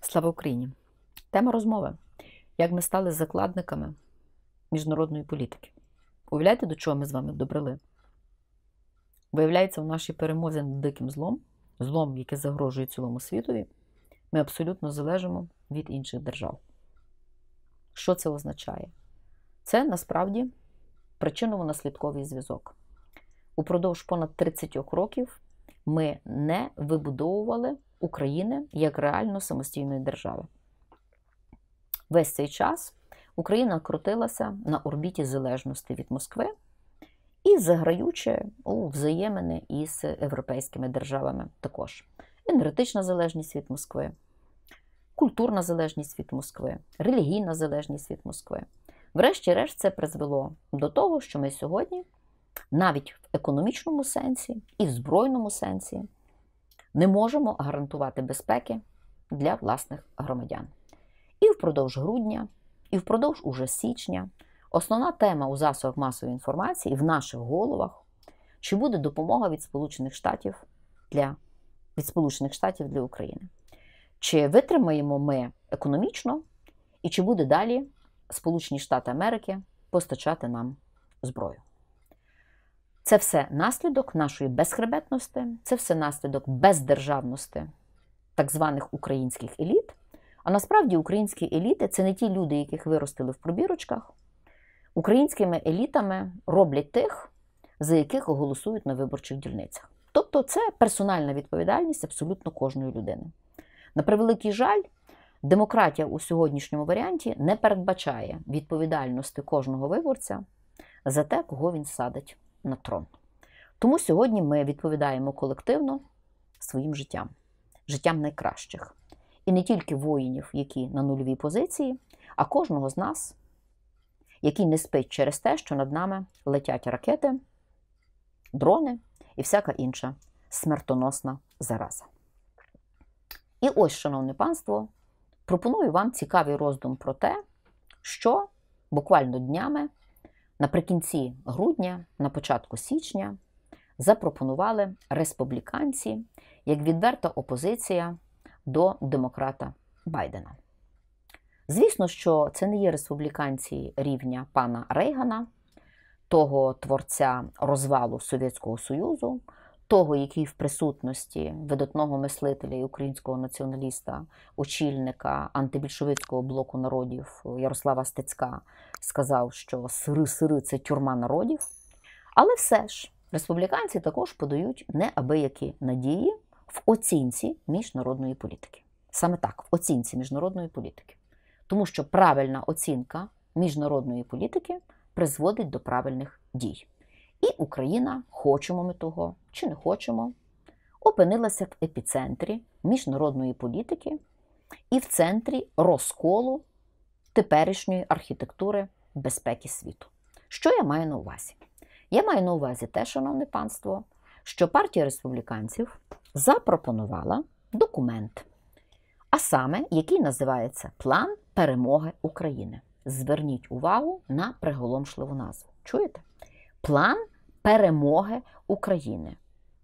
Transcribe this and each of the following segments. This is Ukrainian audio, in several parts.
Слава Україні! Тема розмови. Як ми стали закладниками міжнародної політики. Уявляєте, до чого ми з вами добрали? Виявляється, в нашій перемозі над диким злом, яке загрожує цілому світові, ми абсолютно залежимо від інших держав. Що це означає? Це, насправді, причинно-наслідковий зв'язок. Упродовж понад 30 років ми не вибудовували України як реально самостійної держави. Весь цей час Україна крутилася на орбіті залежності від Москви і заграючи у взаємини із європейськими державами також. Енергетична залежність від Москви, культурна залежність від Москви, релігійна залежність від Москви. Врешті-решт це призвело до того, що ми сьогодні навіть в економічному сенсі і в збройному сенсі не можемо гарантувати безпеки для власних громадян. І впродовж грудня, і впродовж уже січня основна тема у засобах масової інформації в наших головах, чи буде допомога від Сполучених Штатів для України. Чи витримаємо ми економічно, і чи буде далі Сполучені Штати Америки постачати нам зброю. Це все наслідок нашої безхребетності, це все наслідок бездержавності так званих українських еліт. А насправді українські еліти – це не ті люди, яких виростили в пробірочках. Українськими елітами роблять тих, за яких голосують на виборчих дільницях. Тобто це персональна відповідальність абсолютно кожної людини. На превеликий жаль, демократія у сьогоднішньому варіанті не передбачає відповідальності кожного виборця за те, кого він садить на трон. Тому сьогодні ми відповідаємо колективно своїм життям. Життям найкращих. І не тільки воїнів, які на нульовій позиції, а кожного з нас, який не спить через те, що над нами летять ракети, дрони і всяка інша смертоносна зараза. І ось, шановне панство, пропоную вам цікавий роздум про те, що буквально днями, наприкінці грудня, на початку січня, запропонували республіканці як відверта опозиція до демократа Байдена. Звісно, що це не є республіканці рівня пана Рейгана, того творця розвалу Совєтського Союзу, того, який в присутності видатного мислителя і українського націоналіста, очільника антибільшовицького блоку народів Ярослава Стецька сказав, що сири-сири – це тюрма народів. Але все ж, республіканці також подають неабиякі надії в оцінці міжнародної політики. Саме так, в оцінці міжнародної політики. Тому що правильна оцінка міжнародної політики призводить до правильних дій. І Україна, хочемо ми того чи не хочемо, опинилася в епіцентрі міжнародної політики і в центрі розколу теперішньої архітектури безпеки світу. Що я маю на увазі? Я маю на увазі те, шановне панство, що партія республіканців запропонувала документ, а саме, який називається «План перемоги України». Зверніть увагу на приголомшливу назву. Чуєте? План перемоги України.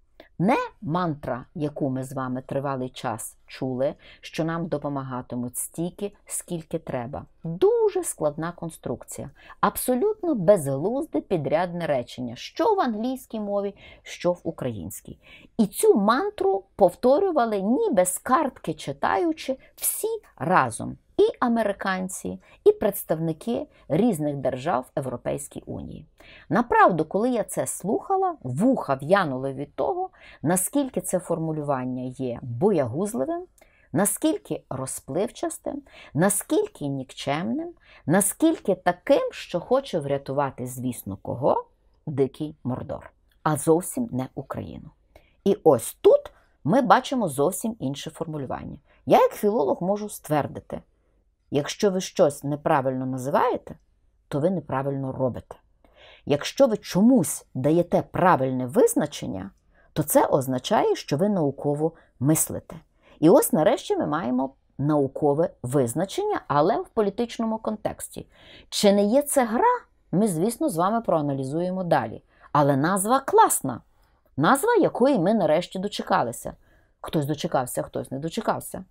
Не мантра, яку ми з вами тривалий час чули, що нам допомагатимуть стільки, скільки треба. Дуже складна конструкція. Абсолютно безглузде підрядне речення, що в англійській мові, що в українській. І цю мантру повторювали ніби з картки читаючи всі разом. І американці, і представники різних держав Європейської Унії. Направду, коли я це слухала, вуха в'янули від того, наскільки це формулювання є боягузливим, наскільки розпливчастим, наскільки нікчемним, наскільки таким, що хоче врятувати, звісно, кого? Дикий Мордор. А зовсім не Україну. І ось тут ми бачимо зовсім інше формулювання. Я, як філолог, можу ствердити, якщо ви щось неправильно називаєте, то ви неправильно робите. Якщо ви чомусь даєте правильне визначення, то це означає, що ви науково мислите. І ось нарешті ми маємо наукове визначення, але в політичному контексті. Чи не є це гра? Ми, звісно, з вами проаналізуємо далі. Але назва класна. Назва, якої ми нарешті дочекалися. Хтось дочекався, хтось не дочекався.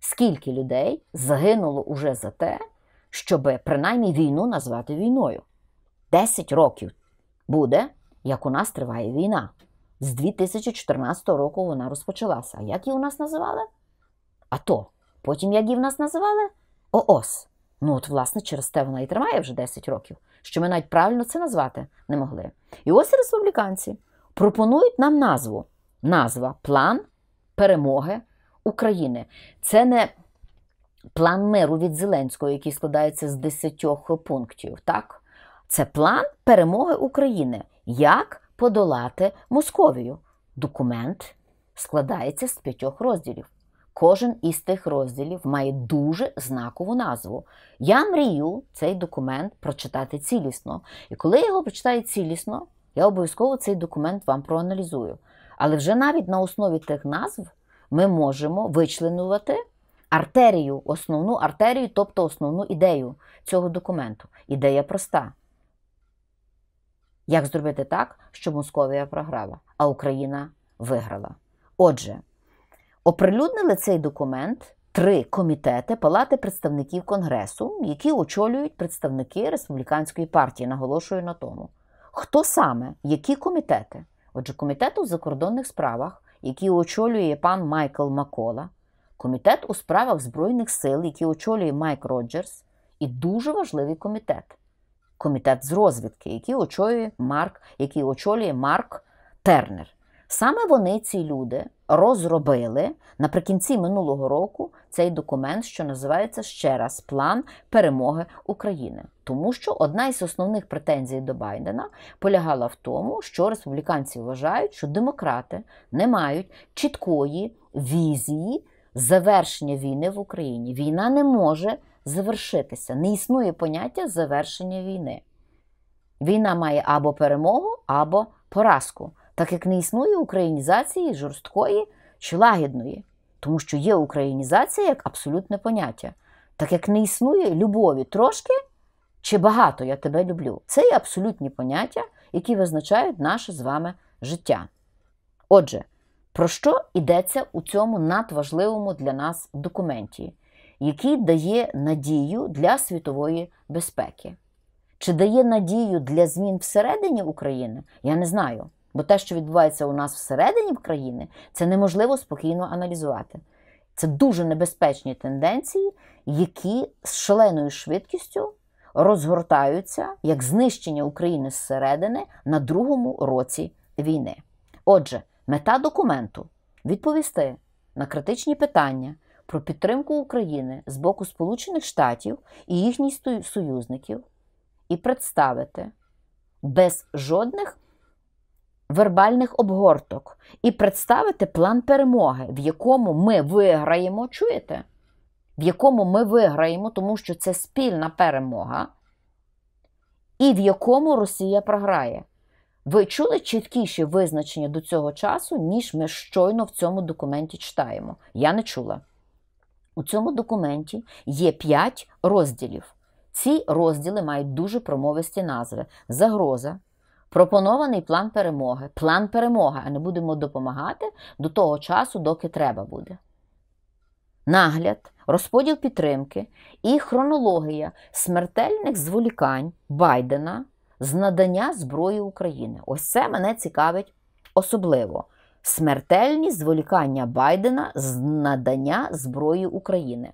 Скільки людей загинуло уже за те, щоб принаймні війну назвати війною? 10 років буде, як у нас триває війна. З 2014 року вона розпочалася. А як її у нас називали? АТО. Потім як її в нас називали? ООС. Ну от, власне, через те вона і тримає вже 10 років, що ми навіть правильно це назвати не могли. І ось республіканці пропонують нам назву. Назва «План перемоги України». Це не план миру від Зеленського, який складається з 10 пунктів, так? Це план перемоги України. Як подолати Московію? Документ складається з 5 розділів. Кожен із тих розділів має дуже знакову назву. Я мрію цей документ прочитати цілісно. І коли я його прочитаю цілісно, я обов'язково цей документ вам проаналізую. Але вже навіть на основі тих назв ми можемо вичленувати артерію, основну артерію, тобто основну ідею цього документу. Ідея проста. Як зробити так, щоб Московія програла, а Україна виграла? Отже, оприлюднили цей документ 3 комітети Палати представників Конгресу, які очолюють представники Республіканської партії, наголошую на тому. Хто саме? Які комітети? Отже, Комітет у закордонних справах, який очолює пан Майкл Маккола, Комітет у справах Збройних сил, який очолює Майк Роджерс, і дуже важливий комітет. Комітет з розвідки, який очолює Марк Тернер. Саме вони, ці люди, розробили наприкінці минулого року цей документ, що називається ще раз «План перемоги України». Тому що одна із основних претензій до Байдена полягала в тому, що республіканці вважають, що демократи не мають чіткої візії завершення війни в Україні. Війна не може завершитися. Не існує поняття завершення війни. Війна має або перемогу, або поразку. Так як не існує українізації жорсткої чи лагідної. Тому що є українізація як абсолютне поняття. Так як не існує любові трошки чи багато «я тебе люблю». Це є абсолютні поняття, які визначають наше з вами життя. Отже, про що йдеться у цьому надважливому для нас документі, який дає надію для світової безпеки? Чи дає надію для змін всередині України? Я не знаю. Бо те, що відбувається у нас всередині країни, це неможливо спокійно аналізувати. Це дуже небезпечні тенденції, які з шаленою швидкістю розгортаються як знищення України зсередини на 2-му році війни. Отже, мета документу – відповісти на критичні питання про підтримку України з боку Сполучених Штатів і їхніх союзників і представити без жодних вербальних обгорток і представити план перемоги, в якому ми виграємо, чуєте? В якому ми виграємо, тому що це спільна перемога, і в якому Росія програє. Ви чули чіткіше визначення до цього часу, ніж ми щойно в цьому документі читаємо? Я не чула. У цьому документі є 5 розділів. Ці розділи мають дуже промовисті назви. Загроза, пропонований план перемоги, а не будемо допомагати до того часу, доки треба буде. Нагляд, розподіл підтримки і хронологія смертельних зволікань Байдена з надання зброї України. Ось це мене цікавить особливо. Смертельні зволікання Байдена з надання зброї України.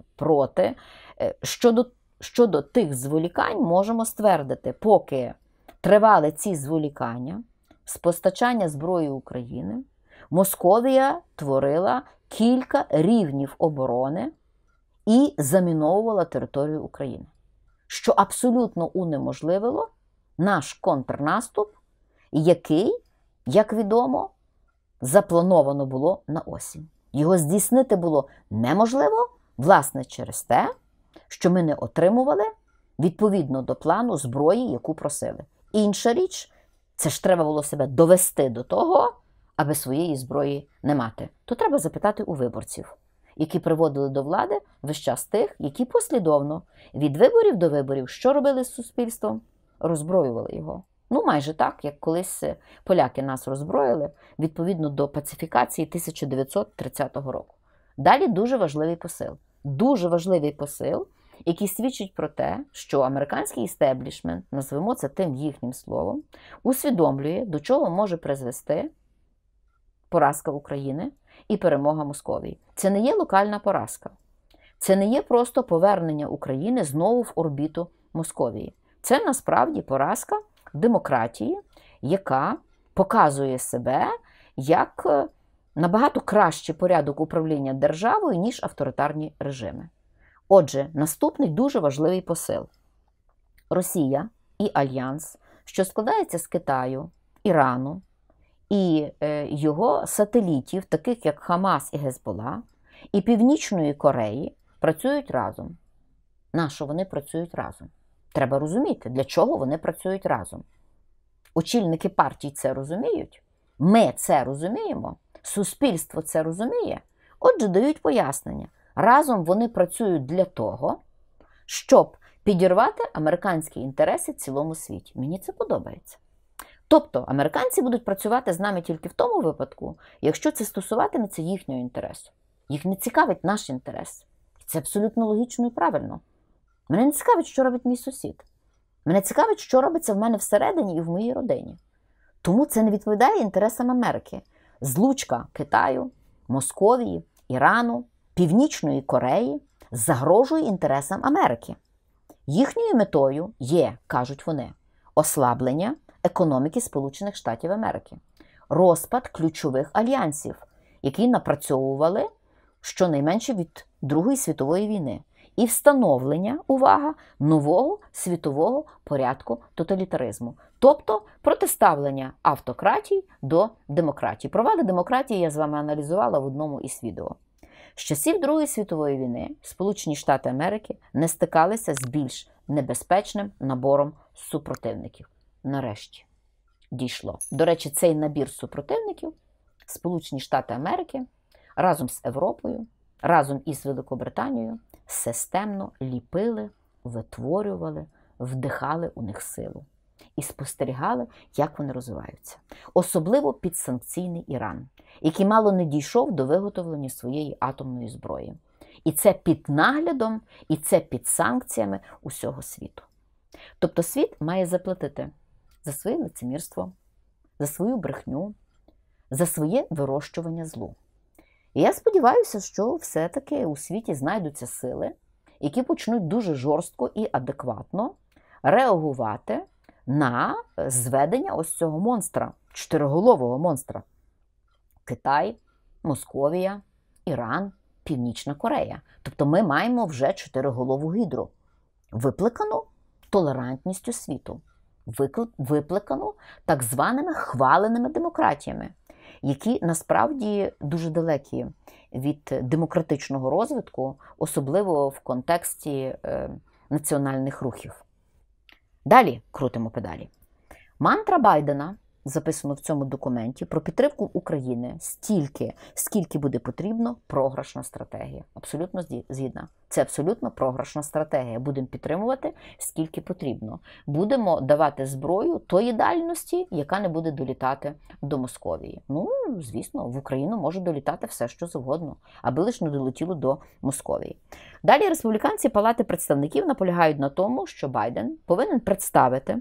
Щодо тих зволікань можемо ствердити, поки тривали ці зволікання з постачання зброї України, Московія творила кілька рівнів оборони і заміновувала територію України, що абсолютно унеможливило наш контрнаступ, який, як відомо, заплановано було на осінь. Його здійснити було неможливо, власне, через те, що ми не отримували відповідно до плану зброї, яку просили. Інша річ, це ж треба було себе довести до того, аби своєї зброї не мати. То треба запитати у виборців, які приводили до влади весь час тих, які послідовно від виборів до виборів, що робили з суспільством? Роззброювали його. Ну, майже так, як колись поляки нас роззброїли, відповідно до пацифікації 1930 року. Далі дуже важливий посил. дуже важливий посил, який свідчить про те, що американський істеблішмент, назвемо це тим їхнім словом, усвідомлює, до чого може призвести поразка України і перемога Московії. Це не є локальна поразка. Це не є просто повернення України знову в орбіту Московії. Це насправді поразка демократії, яка показує себе як набагато кращий порядок управління державою, ніж авторитарні режими. Отже, наступний дуже важливий посил. Росія і Альянс, що складається з Китаю, Ірану і його сателітів, таких як Хамас і Гезбола, і Північної Кореї, працюють разом. Нащо вони працюють разом? Треба розуміти, для чого вони працюють разом. Очільники партій це розуміють, ми це розуміємо, суспільство це розуміє, отже, дають пояснення. Разом вони працюють для того, щоб підірвати американські інтереси в цілому світі. Мені це подобається. Тобто, американці будуть працювати з нами тільки в тому випадку, якщо це стосуватиметься їхнього інтересу. Їх не цікавить наш інтерес. Це абсолютно логічно і правильно. Мене не цікавить, що робить мій сусід. Мене цікавить, що робиться в мене всередині і в моїй родині. Тому це не відповідає інтересам Америки. Злучка Китаю, Московії, Ірану, Північної Кореї загрожує інтересам Америки. Їхньою метою є, кажуть вони, ослаблення економіки Сполучених Штатів Америки, розпад ключових альянсів, які напрацьовували щонайменше від Другої світової війни, і встановлення, увага, нового світового порядку тоталітаризму. Тобто протиставлення автократій до демократії. Провали демократії я з вами аналізувала в одному із відео. З часів Другої світової війни Сполучені Штати Америки не стикалися з більш небезпечним набором супротивників. Нарешті дійшло. До речі, цей набір супротивників Сполучені Штати Америки разом з Європою, разом із Великобританією системно ліпили, витворювали, вдихали у них силу і спостерігали, як вони розвиваються. Особливо підсанкційний Іран, який мало не дійшов до виготовлення своєї атомної зброї. І це під наглядом, і це під санкціями усього світу. Тобто світ має заплатити за своє лицемірство, за свою брехню, за своє вирощування злу. І я сподіваюся, що все-таки у світі знайдуться сили, які почнуть дуже жорстко і адекватно реагувати на зведення ось цього монстра, чотириголового монстра. Китай, Московія, Іран, Північна Корея. Тобто ми маємо вже чотириголову гідру, викликану толерантністю світу, викликану так званими хваленими демократіями, які насправді дуже далекі від демократичного розвитку, особливо в контексті національних рухів. Далі крутимо педалі. Мантра Байдена, записано в цьому документі, про підтримку України стільки, скільки буде потрібно, програшна стратегія. Абсолютно згідна. Це абсолютно програшна стратегія. Будемо підтримувати, скільки потрібно. Будемо давати зброю тої дальності, яка не буде долітати до Московії. Ну, звісно, в Україну може долітати все, що завгодно, аби лише не долетіло до Московії. Далі республіканці Палати представників наполягають на тому, що Байден повинен представити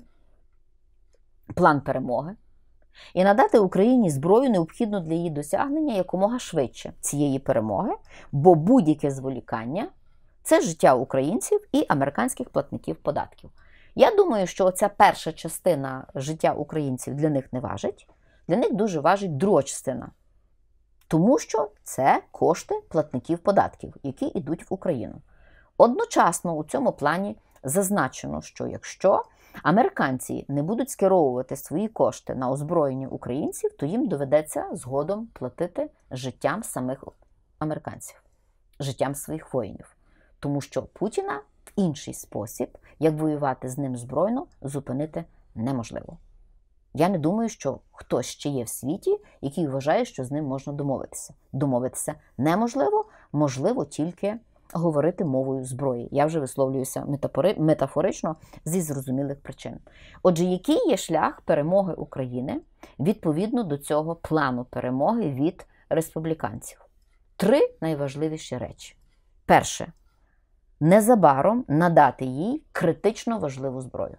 план перемоги і надати Україні зброю, необхідну для її досягнення якомога швидше цієї перемоги, бо будь-яке зволікання – це життя українців і американських платників податків. Я думаю, що ця перша частина життя українців для них не важить, для них дуже важить друга частина. Тому що це кошти платників податків, які йдуть в Україну. Одночасно у цьому плані зазначено, що якщо американці не будуть скеровувати свої кошти на озброєння українців, то їм доведеться згодом платити життям самих американців, життям своїх воїнів. Тому що Путіна в інший спосіб, як воювати з ним збройно, зупинити неможливо. Я не думаю, що хтось ще є в світі, який вважає, що з ним можна домовитися. Домовитися неможливо, можливо тільки говорити мовою зброї. Я вже висловлююся метафорично зі зрозумілих причин. Отже, який є шлях перемоги України відповідно до цього плану перемоги від республіканців? 3 найважливіші речі. Перше. Незабаром надати їй критично важливу зброю.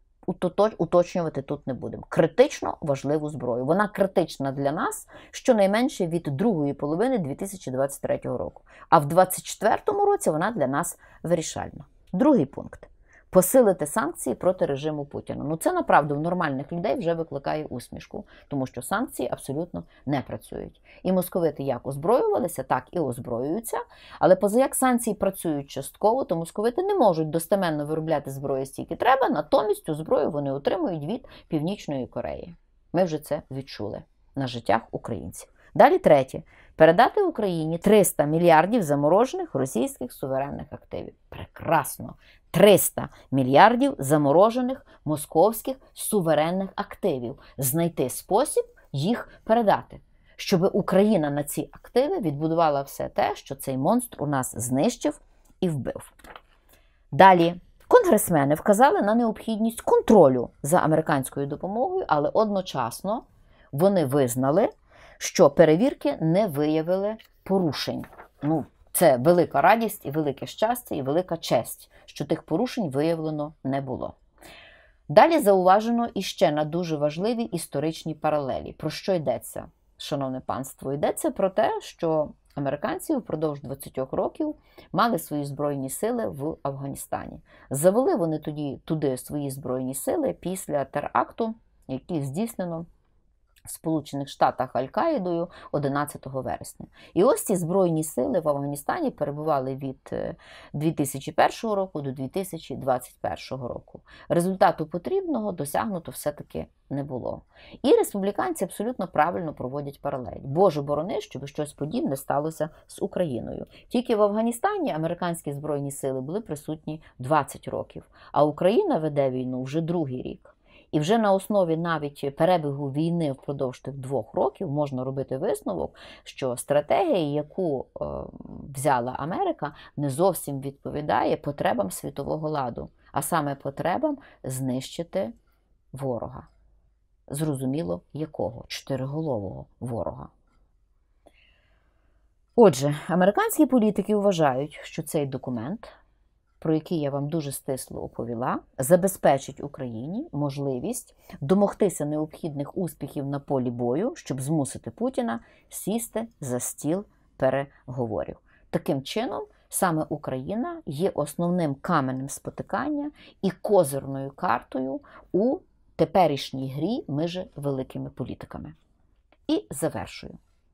Уточнювати тут не будемо. Критично важливу зброю. Вона критична для нас щонайменше від другої половини 2023 року. А в 2024 році вона для нас вирішальна. Другий пункт. Посилити санкції проти режиму Путіна. Ну це, направду, в нормальних людей вже викликає усмішку, тому що санкції абсолютно не працюють. І московити як озброювалися, так і озброюються, але позаяк санкції працюють частково, то московити не можуть достеменно виробляти зброю стільки треба, натомість цю зброю вони отримують від Північної Кореї. Ми вже це відчули на життях українців. Далі третє. Передати Україні 300 мільярдів заморожених російських суверенних активів. Прекрасно! 300 мільярдів заморожених московських суверенних активів. Знайти спосіб їх передати. Щоб Україна на ці активи відбудувала все те, що цей монстр у нас знищив і вбив. Далі. Конгресмени вказали на необхідність контролю за американською допомогою, але одночасно вони визнали, що перевірки не виявили порушень. Ну, це велика радість і велике щастя, і велика честь, що тих порушень виявлено не було. Далі зауважено іще на дуже важливі історичні паралелі. Про що йдеться, шановне панство? Йдеться про те, що американці впродовж 20 років мали свої збройні сили в Афганістані. Завели вони туди свої збройні сили після теракту, який здійснено в Сполучених Штатах Аль-Каїдою 11 вересня. І ось ці збройні сили в Афганістані перебували від 2001 року до 2021 року. Результату потрібного досягнуто все-таки не було. І республіканці абсолютно правильно проводять паралель. Боже борони, щоб щось подібне сталося з Україною. Тільки в Афганістані американські збройні сили були присутні 20 років, а Україна веде війну вже другий рік. І вже на основі навіть перебігу війни впродовж тих 2 років можна робити висновок, що стратегія, яку взяла Америка, не зовсім відповідає потребам світового ладу, а саме потребам знищити ворога. Зрозуміло, якого? Чотириголового ворога. Отже, американські політики вважають, що цей документ, про який я вам дуже стисло оповіла, забезпечить Україні можливість домогтися необхідних успіхів на полі бою, щоб змусити Путіна сісти за стіл переговорів. Таким чином, саме Україна є основним каменем спотикання і козирною картою у теперішній грі між великими політиками. І завершую.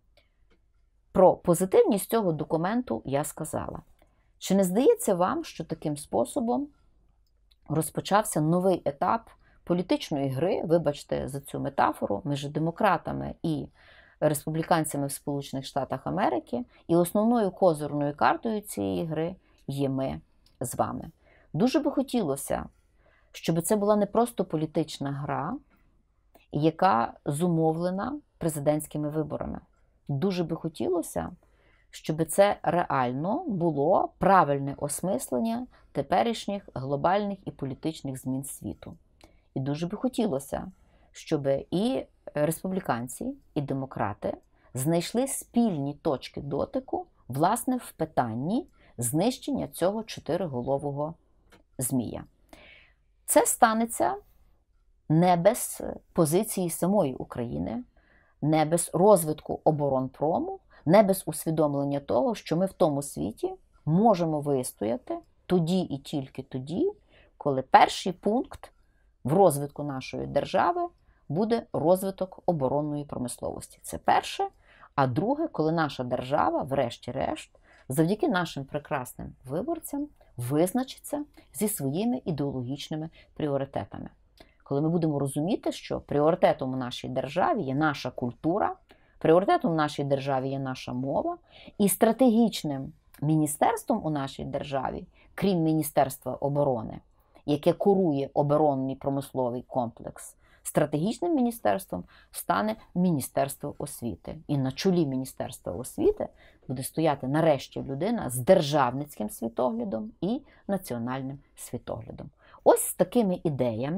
Про позитивність цього документу я сказала. Чи не здається вам, що таким способом розпочався новий етап політичної гри, вибачте за цю метафору, між демократами і республіканцями в Сполучених Штатах Америки, і основною козирною картою цієї гри є ми з вами. Дуже би хотілося, щоб це була не просто політична гра, яка зумовлена президентськими виборами. Дуже би хотілося, щоб це реально було правильне осмислення теперішніх глобальних і політичних змін світу. І дуже би хотілося, щоб і республіканці, і демократи знайшли спільні точки дотику, власне, в питанні знищення цього чотириголового змія. Це станеться не без позиції самої України, не без розвитку оборонпрому, не без усвідомлення того, що ми в тому світі можемо вистояти тоді і тільки тоді, коли перший пункт в розвитку нашої держави буде розвиток оборонної промисловості. Це перше. А друге, коли наша держава, врешті-решт, завдяки нашим прекрасним виборцям, визначиться зі своїми ідеологічними пріоритетами. Коли ми будемо розуміти, що пріоритетом у нашій державі є наша культура, пріоритетом в нашій державі є наша мова, і стратегічним міністерством у нашій державі, крім Міністерства оборони, яке курує оборонний промисловий комплекс, стратегічним міністерством стане Міністерство освіти. І на чолі Міністерства освіти буде стояти нарешті людина з державницьким світоглядом і національним світоглядом. Ось з такими ідеями,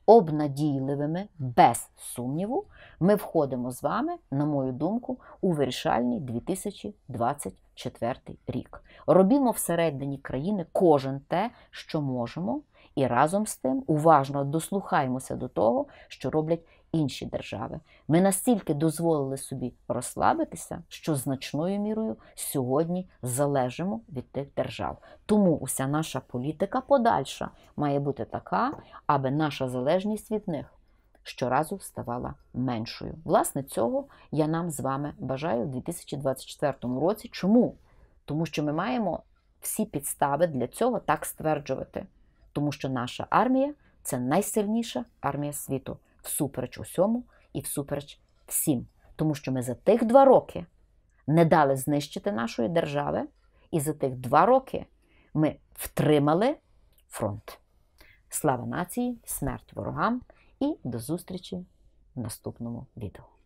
обнадійливими, без сумніву, ми входимо з вами, на мою думку, у вирішальний 2024 рік. Робімо всередині країни кожен те, що можемо, і разом з тим уважно дослухаємося до того, що роблять інші держави. Ми настільки дозволили собі розслабитися, що значною мірою сьогодні залежимо від тих держав. Тому уся наша політика подальша має бути така, аби наша залежність від них щоразу ставала меншою. Власне, цього я нам з вами бажаю у 2024 році. Чому? Тому що ми маємо всі підстави для цього так стверджувати. Тому що наша армія – це найсильніша армія світу. Всупереч усьому і всупереч всім. Тому що ми за тих 2 роки не дали знищити нашої держави, і за тих 2 роки ми втримали фронт. Слава нації, смерть ворогам і до зустрічі в наступному відео.